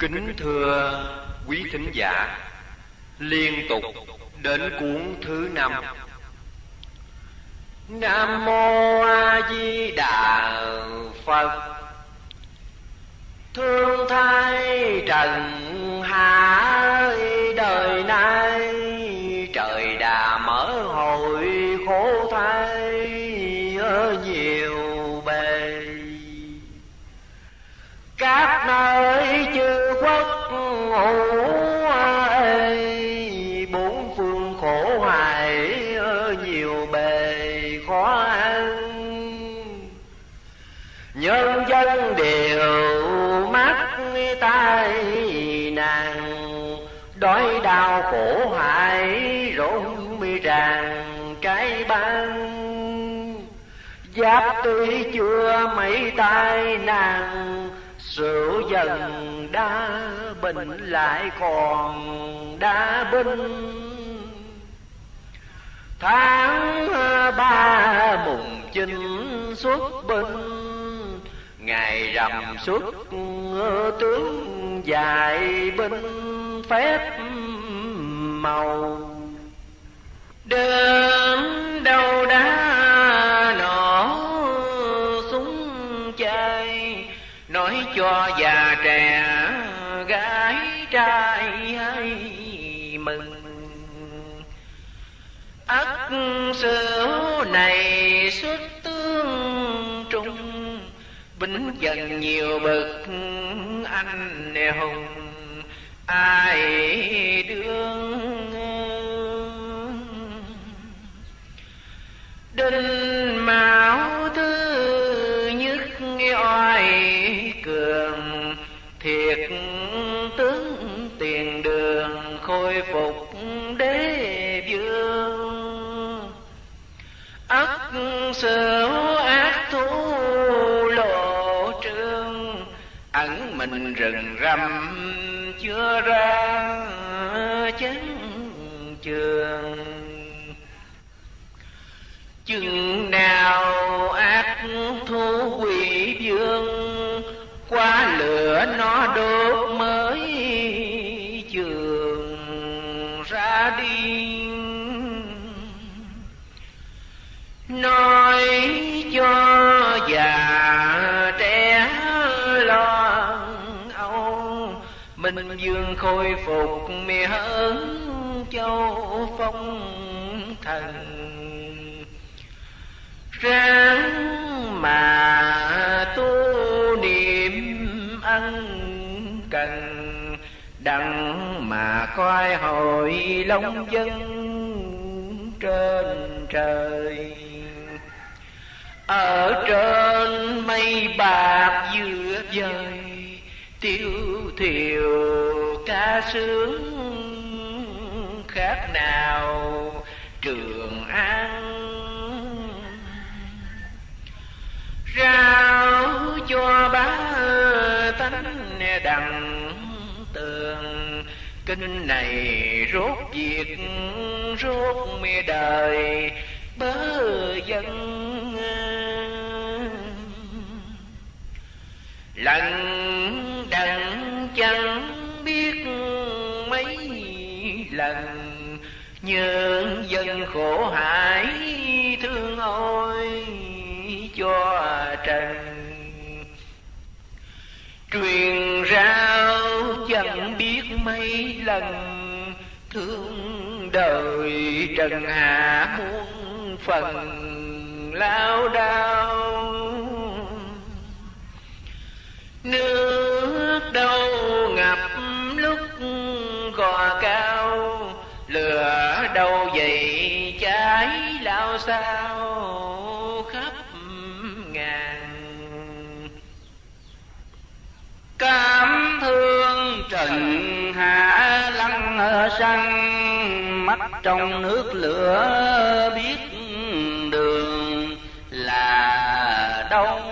Kính thưa quý thính giả, liên tục đến cuốn thứ 5. Nam mô A Di Đà Phật. Thương thay trần hạ đời nay, trời đã mở hội khổ thay nhiều bề. Các nơi chư quốc ngủ bốn phương khổ hại nhiều bề khó ăn. Nhân dân đều mắc tai nạn, đói đau khổ hại rộn ràng cái ban. Giáp tuy chưa mấy tai nạn, rượu dần đã bình lại còn đã binh. Tháng 3 mùng 9 xuất binh, ngày rằm xuất tướng dạy binh phép màu. Đến đâu đã nổ súng chai, nói cho già trẻ gái trai hay mừng. Ắt sửu này xuất tướng trung, binh dần nhiều bậc anh hùng. Ai đương Đinh Mão thứ nhất oai cường, thiệt tướng tiền đường khôi phục đế vương. Ắt sửu ác thú lộ trương, ẩn mình rừng rậm chưa ra chấn trường. Chừng nào ác thú quỷ vương, qua lửa nó đốt mới trường ra đi. Nói cho già trẻ lo âu, Minh vương khôi phục mẹ hơn châu phong thần. Ráng mà tu niệm ân cần, đặng mà coi hội long dân trên trời. Ở trên mây bạc giữa vời, tiêu thiều ca sướng khác nào Trường An. Rao cho bá tánh đặng tường, kinh này rốt việc rốt đời bớ dân. Lần đặng chẳng biết mấy lần, nhân dân khổ hải thương ôi cho trần. Truyền rao chẳng biết mấy lần, thương đời trần hạ muôn phần lao đao. Nước đâu ngập lúc gò cao, lửa đâu dậy cháy lao sao khắp ngàn. Cảm thương trần hạ lăng xăng, mắt trong nước lửa biết đường là đông.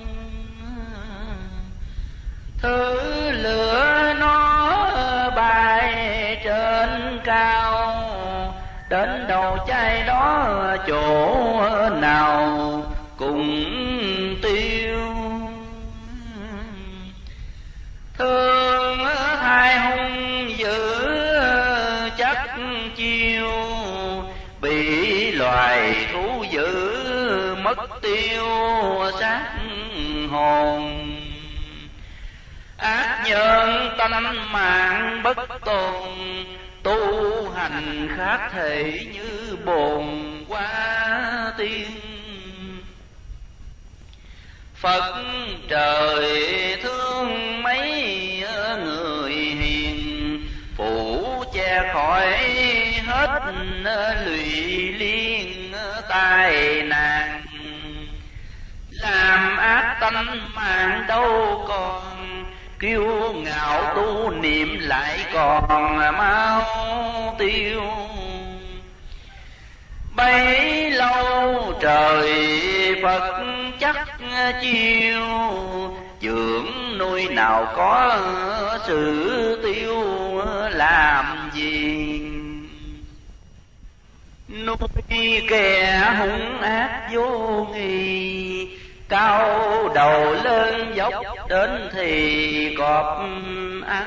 Thứ lửa nó bay trên cao, đến đầu cháy đó chỗ nào cùng tiêu. Thương tiêu xác hồn. Ác nhân tánh mạng bất tồn, tu hành khác thể như bồn qua tiên. Phật trời thương mấy người hiền, phủ che khỏi hết lụy liên tai nạn. Làm ác tánh mạng đâu còn, kiêu ngạo tu niệm lại còn mau tiêu. Bấy lâu trời Phật chắc chiêu, dưỡng nuôi nào có sự tiêu làm gì. Nuôi kẻ hung ác vô nghi, cao đầu lên dốc đến thì cọp ăn.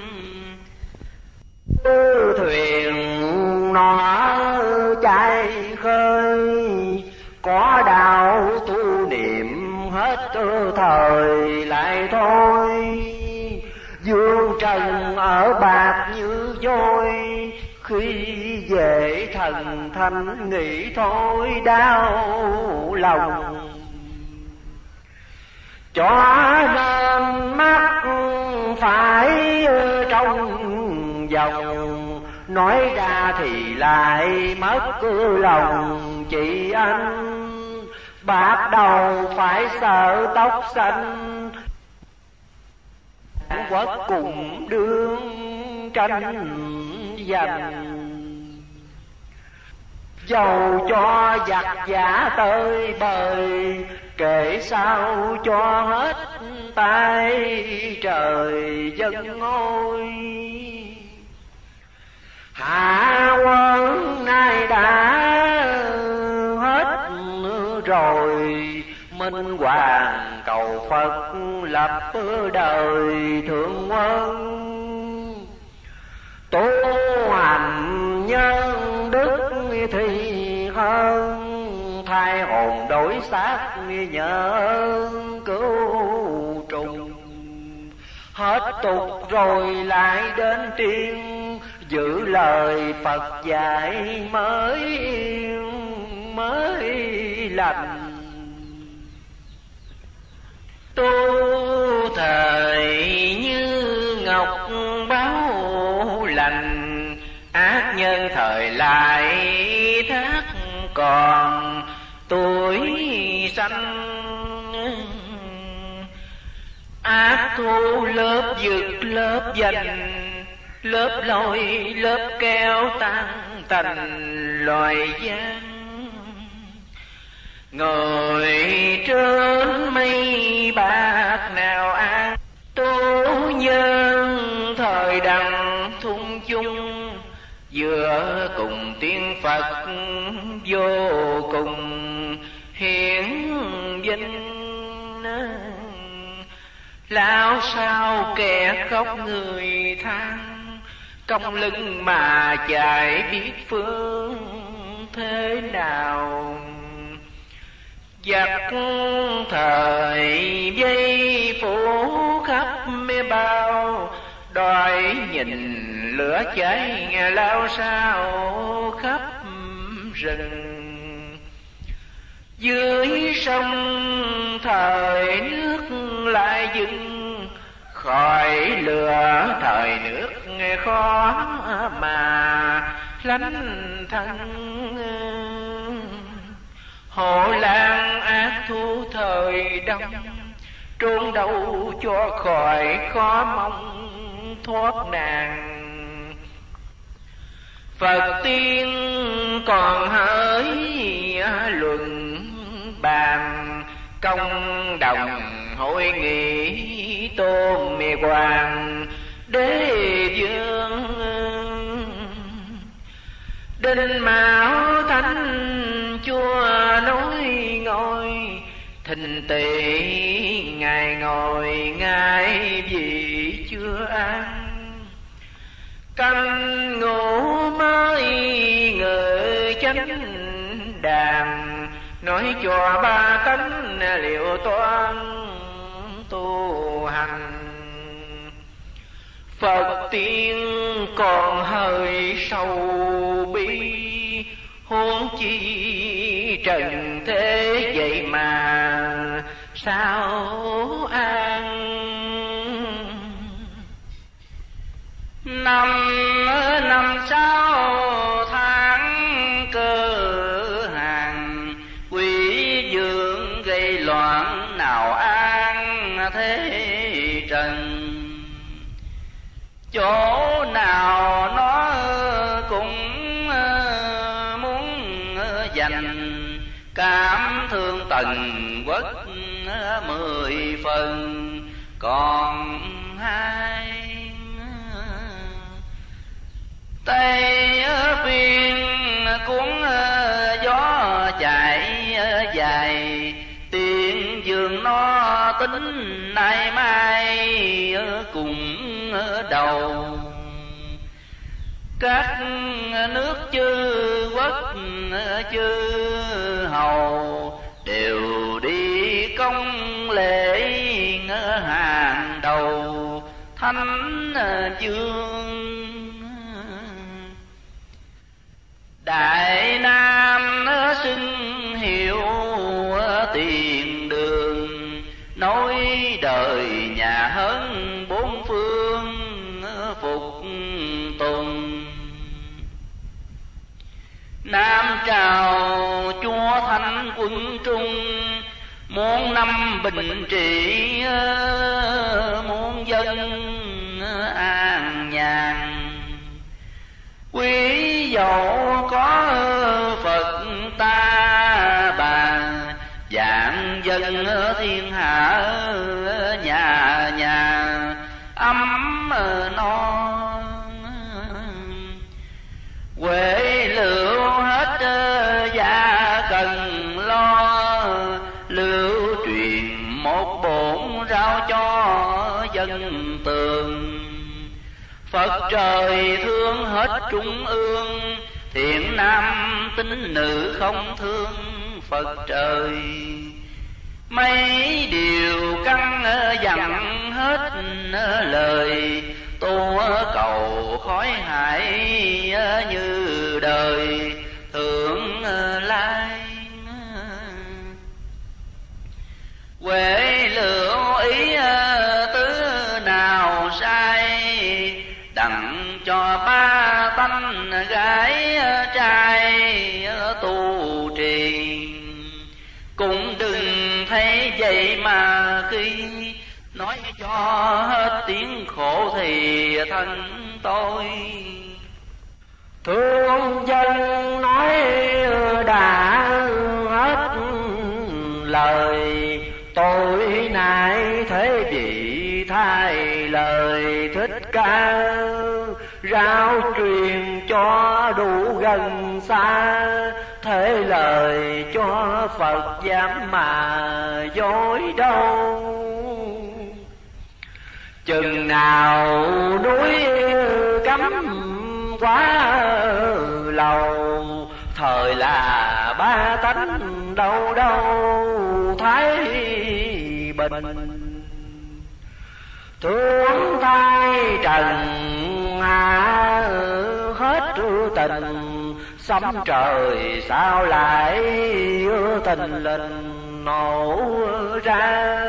Thuyền nó chạy khơi, có đạo tu niệm hết thời lại thôi. Dương trần ở bạc như vôi, khi về thần thanh nghĩ thôi đau lòng. Cho nên mắt phải trong vòng, nói ra thì lại mất lòng chị anh. Bạc đầu phải sợ tóc xanh, quốc cùng đương tranh giành. Dầu cho giặc giả tới bời, kể sao cho hết tay trời dân ngôi. Hạ quân nay đã hết rồi, minh hoàng cầu Phật lập đời thượng quân. Tu hành nhân đức thì hơn, thay hồn đổi xác nhờ cứu trùng. Hết tục rồi lại đến tiên, giữ lời Phật dạy mới lành. Tu thời như ngọc báo lành, ác nhân thời lại thác còn tuổi xanh. Ác thu lớp giật lớp giành, lớp lôi lớp kéo tan tành loài gian. Người trên mây bạc nào an, tu nhân thời đằng thung chung. Vừa cùng tiên Phật vô cùng hiển vinh. Lão sao kẻ khóc người than, cong lưng mà chạy biết phương thế nào. Giặc thời vây phủ khắp mê bao, đòi nhìn lửa cháy lao sao khắp rừng. Dưới sông thời nước lại dừng, khỏi lửa thời nước khó mà lánh thân. Hộ lan ác thu thời đông, trốn đâu cho khỏi khó mong thoát nạn. Phật tiên còn hỡi luận bàn, công đồng hội nghị tôn mê hoàng đế vương. Đinh Mão Thánh Chúa nói ngôi, thình tỵ ngài ngồi ngài vị chưa ăn. Canh ngủ mới người chánh đàn, nói cho ba tánh liệu toán tu hành. Phật tiên còn hơi sâu bi, huống chi trần thế vậy mà sao an. Năm sáu tháng cơ hàng, quỷ dương gây loạn nào an thế trần. Chỗ nào nó cũng muốn dành, cảm thương tần quốc 10 phần còn hai. Tây phiên cuốn gió chạy dài, tiếng dương nó tính nay mai cùng đầu. Các nước chư quốc chư hầu đều đi công lễ hàng đầu thánh dương. Đại Nam xưng hiệu tiền đường, nói đời nhà hơn 4 phương phục tùng. Nam trào chúa thánh quân trung, muốn năm bình trị muốn dân an nhàn. Quý dẫu có Phật ta bà, dạng dân thiên hạ nhà nhà ấm no. Huệ lưu hết gia cần lo, lưu truyền một bổn rao cho dân tường. Phật trời thương hết trung ương, thiện nam tín nữ không thương Phật trời. Mấy điều căn dặn hết lời, tu cầu khói hại như đời thượng lai. Huệ lưu ý tứ nào sai, đặng cho ba tánh gái trai tu trì. Cũng đừng thấy vậy mà khi nói cho hết tiếng khổ thì thân tôi. Thương dân nói đã hết lời, tôi nay thế vị thay lời Thích Ca. Rao truyền cho đủ gần xa, thế lời cho Phật dám mà dối đâu. Chừng nào núi cấm quá lâu, thời là ba tánh đâu đâu thấy bình. Thương thay trần hạ hết tình, sấm trời sao lại tình lình nổ ra.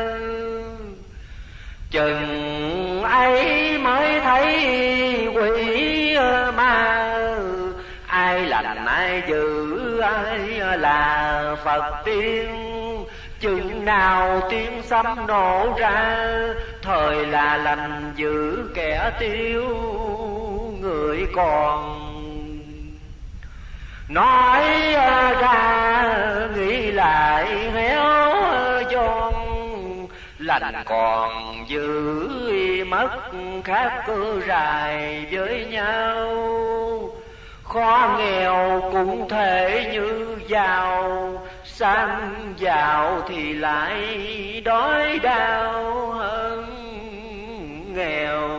Chừng ấy mới thấy quỷ ma, ai lành ai dữ ai là Phật tiên. Chừng nào tiếng sấm nổ ra, thời là lành giữ kẻ tiêu người còn. Nói ra nghĩ lại héo giòn, lành còn giữ mất khác cơ rài với nhau. Khó nghèo cũng thể như giàu, sang giàu thì lại đói đau hơn nghèo.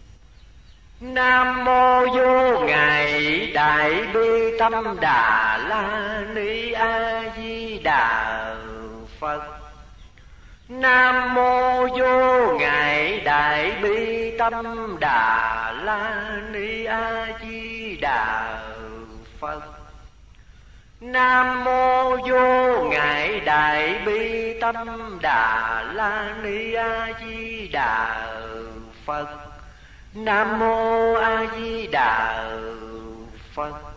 Nam mô vô ngài đại bi tâm Đà La La Ni A Di Đà Phật. Nam mô vô ngại đại bi tâm Đà La Ni A Di Đà Phật. Nam mô vô ngại đại bi tâm Đà La Ni A Di Đà Phật. Nam mô A Di Đà Phật.